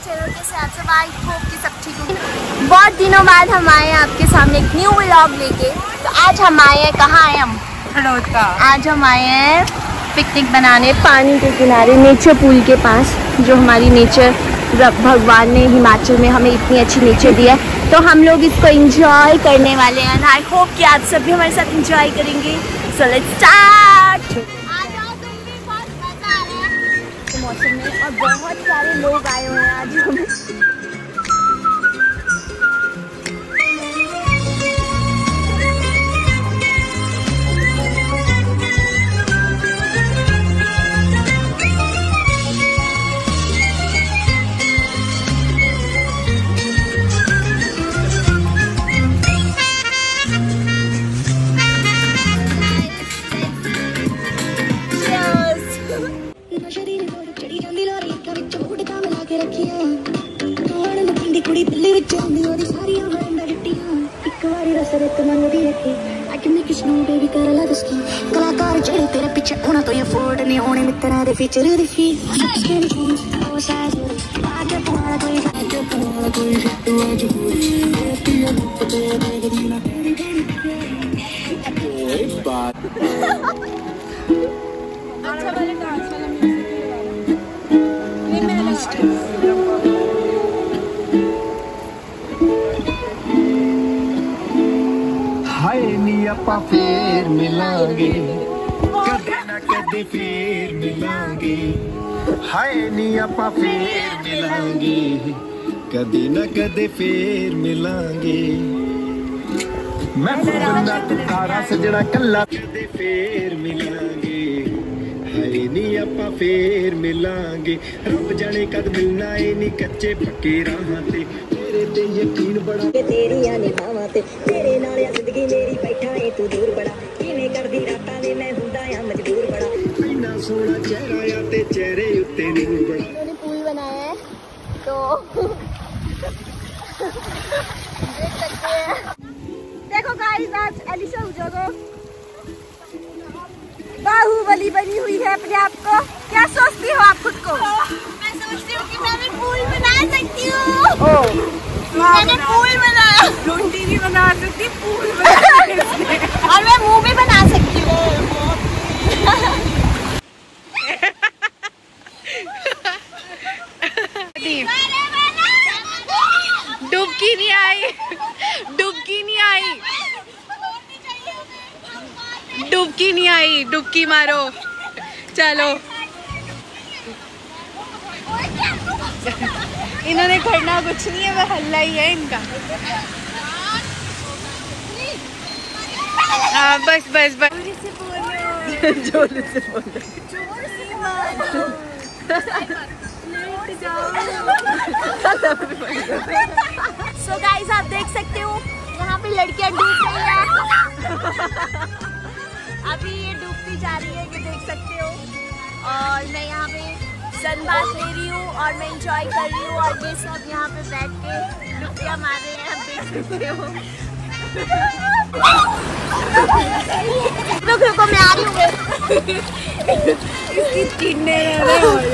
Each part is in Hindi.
चैनल के साथ सब आई होप कि सब ठीक होंगे। बहुत दिनों बाद हम आए हैं आपके सामने एक न्यू व्लॉग लेके। तो आज हम आए हैं, कहाँ आए हम? हड़ौता। आज हम आए हैं पिकनिक बनाने पानी के किनारे, नेचर पूल के पास, जो हमारी नेचर भगवान ने हिमाचल में हमें इतनी अच्छी नेचर दिया है। तो हम लोग इसको एंजॉय करने वाले हैं। आई होप कि आप सब भी हमारे साथ एंजॉय करेंगे। So let's start. मौसम में और बहुत सारे लोग आए हुए हैं आज हमें। कलाकार जेड़े तेरे पीछे उन्हें तो ये फोर्ड नहीं होने मित्रा दे फीचर दी फी हाय नी अपा फेर मिलांगे कदे ना कदे फेर मिलांगे। हाय नी अपा फेर मिलांगे कदे ना कदे फेर मिलांगे। मैं बंदा तारा सजना कल्ला कदे फेर मिलांगे। हाय नी अपा फेर मिलांगे। रब जाने कद मिलना है नी कच्चे पक्के राहां ते तेरे ते यकीन बड़ा तेरियां निभावां ते तेरे नाल जिंदगी मेरी बैठा है तू दूर बड़ा किवें करदी रातां वे मैं हुंदा आ मजबूर बड़ा इन्ना सोहना चेहरा आ ते चेहरे उत्ते नूर बड़ा। इन्होंने पुल बनाया है तो देख सकते हैं। देखो गाइस आज एलिशा उजागो बाहुबली बनी हुई है अपने आप को। क्या सोचती हो आप खुद को? मैं सोचती हूँ कि मैं भी पूल बना सकती हूँ। मैंने पूल बनाया, रोटी भी बना सकती, पूल बना और मैं मुंह भी बना सकती हूँ। डुबकी नहीं आई, डुबकी नहीं आई, डुबकी नहीं आई, डुबकी मारो चलो। इन्होंने करना कुछ नहीं है, वह हल्ला ही है इनका। हाँ बस बस बस जोर से बोलो। सो गाइस आप देख सकते हो यहाँ पे लड़कियाँ डूब रही हैं। अभी ये डूबती जा रही है, ये देख सकते हो। और मैं यहाँ पे सनबाथ ले रही हूँ और मैं इंजॉय कर रही हूँ। और ये सब यहाँ पे बैठ के डुबकियाँ मार रहे हैं, आप देख सकते हो। रुको मैं आ रही हूँ। इसकी चिढ़ने रहे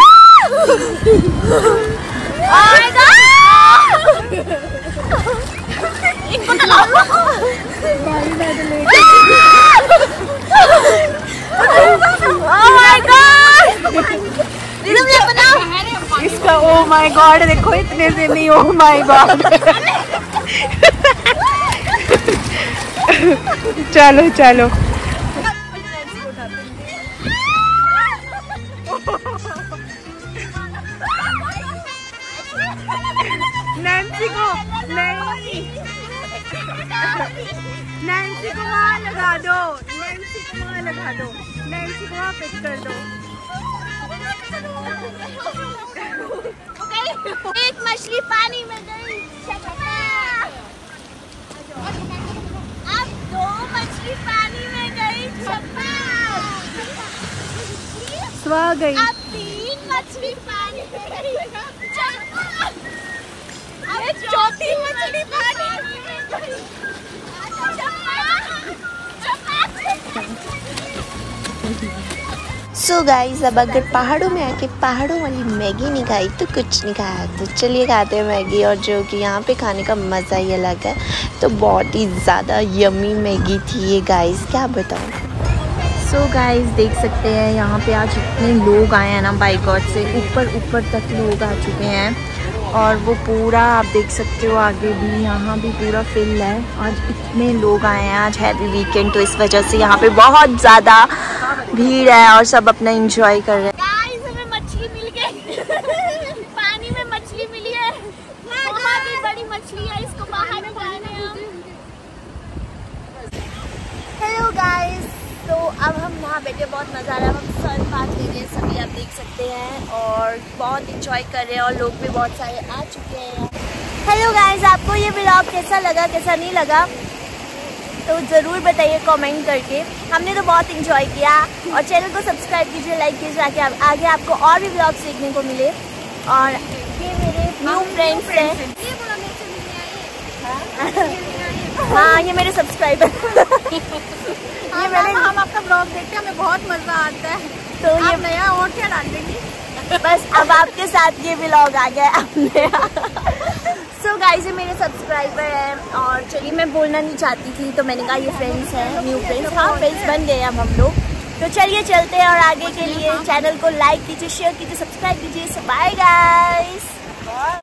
इनको तो इसका ओ माय गॉड देखो, इतने से नहीं, ओ माय गॉड। चलो चलो नैन्सी को नहीं, नैन्सी को वहाँ लगा दो, नैन्सी को वहाँ लगा दो, नैन्सी को वहाँ पिक कर दो। एक मछली पानी में गई, अब 2 मछली पानी में गई, स्वा गई। अब 3 मछली पानी में गई, अब 4थी मछली पानी में गई। सो गाइस, अब अगर पहाड़ों में आके पहाड़ों वाली मैगी नहीं खाई तो कुछ नहीं खाया। तो चलिए खाते हैं मैगी, और जो कि यहाँ पे खाने का मज़ा ही अलग है। तो बहुत ही ज़्यादा यम्मी मैगी थी ये गाइस, क्या बताऊँ। सो गाइस, देख सकते हैं यहाँ पे आज इतने लोग आए हैं ना, बाय गॉड से ऊपर तक लोग आ चुके हैं। और वो पूरा आप देख सकते हो, आगे भी यहाँ भी पूरा फिल है। आज इतने लोग आए हैं, आज हैवी वीकेंड, तो इस वजह से यहाँ पे बहुत ज़्यादा भीड़ है और सब अपना एंजॉय कर रहे हैं। गाइस, हमें मछली मिल गई। पानी में मछली मिली है, बहुत ही बड़ी मछली है, इसको बाहर निकालने हैं। हेलो गाइस, तो अब हम वहाँ बैठे, बहुत मज़ा आ रहा है। हम सन बात ले रहे हैं सभी, आप देख सकते हैं, और बहुत इंजॉय कर रहे हैं, और लोग भी बहुत सारे आ चुके हैं। हेलो गाइस, आपको ये व्लॉग कैसा लगा, कैसा नहीं लगा, तो ज़रूर बताइए कमेंट करके। हमने तो बहुत इंजॉय किया, और चैनल को सब्सक्राइब कीजिए, लाइक कीजिए, ताकि आगे आपको और भी व्लॉग्स देखने को मिले। और ये मेरे न्यू फ्रेंड्स हैं। हाँ, ये मेरे सब्सक्राइबर। ये मैंने हम आपका ब्लॉग देखते हैं, हमें बहुत मजा आता है। तो ये नया और क्या डाल देंगी, बस अब आपके साथ ये व्लॉग आ गया अपने। सो गाइस, ये मेरे सब्सक्राइबर हैं, और चलिए, मैं बोलना नहीं चाहती थी तो मैंने कहा ये फ्रेंड्स हैं, न्यू फ्रेंड्स। हाँ, फ्रेंड्स बन गए हम लोग। तो चलिए चलते हैं, और आगे के लिए चैनल को लाइक कीजिए, शेयर कीजिए, सब्सक्राइब कीजिए। So bye guys.